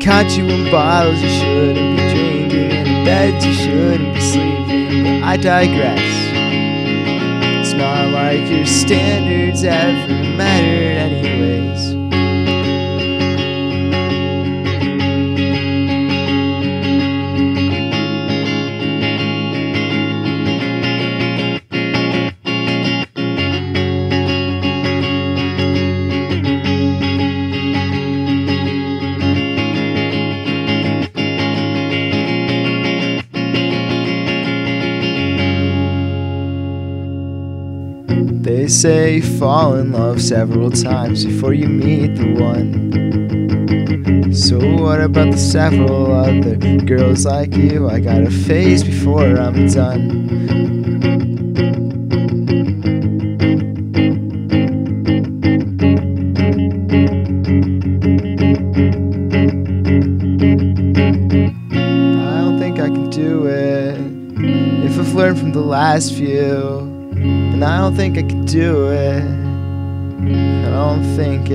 Caught you in bottles you shouldn't be drinking, in beds you shouldn't be sleeping, but I digress. It's not like your standards ever mattered anyways. They say you fall in love several times before you meet the one. So what about the several other girls like you I gotta face before I'm done? I don't think I can do it if I've learned from the last few. And I don't think I can do it. I don't think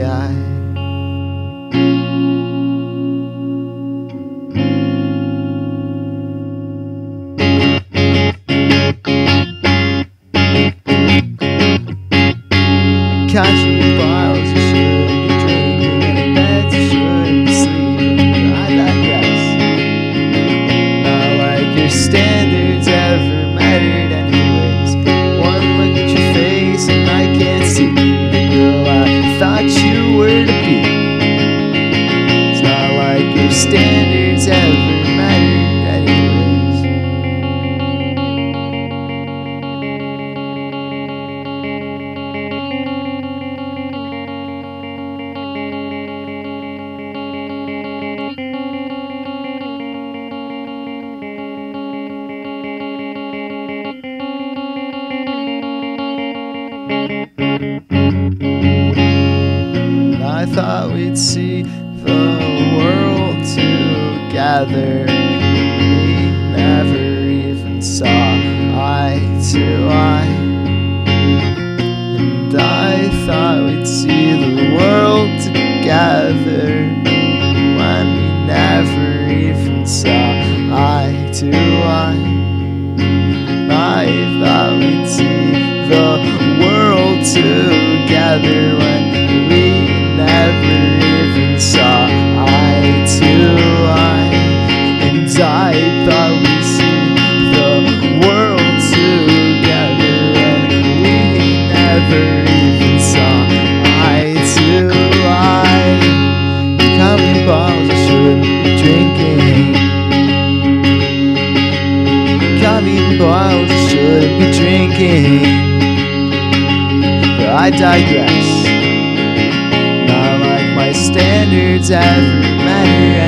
Caught you in bottles you shouldn't be drinking, and in beds you shouldn't be sleeping, but I digress. Not like your standards ever mattered anyways. One look at your face and I can't see the girl I thought you were to be. It's not like your standards ever mattered anyways. I thought we'd see the world together. We never even saw eye to eye. And I thought we'd see the world together when we never even saw eye to eye. I thought we'd see the world together when we never even saw eye to eye. And I thought we'd see the world together when we never even saw eye to eye. How many bottles I shouldn't be drinking? How many bottles I shouldn't be drinking? But I digress. My standards ever matter